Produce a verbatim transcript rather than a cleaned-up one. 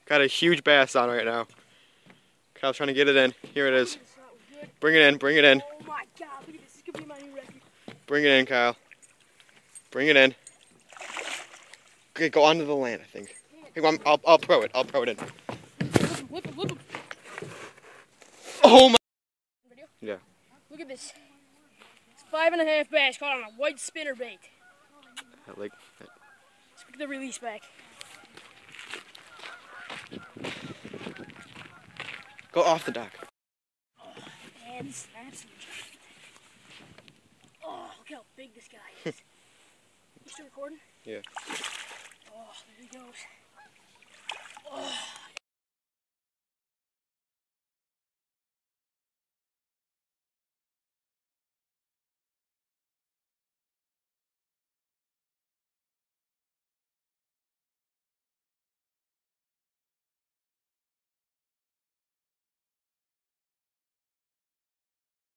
Got a huge bass on right now. Kyle's trying to get it in. Here it is. Bring it in, bring it in. Oh my god, look at this. This is gonna be my new record. Bring it in, Kyle. Bring it in. Okay, go onto the land, I think. Hey, well, I'll, I'll pro it. I'll pro it in. Whip him, whip him. Oh my. Yeah. Look at this. It's five and a half bass caught on a white spinner bait. I like that. Let's pick the release back. Go off the dock. Oh, and snaps and oh, look how big this guy is. You still recording? Yeah. Oh, there he goes.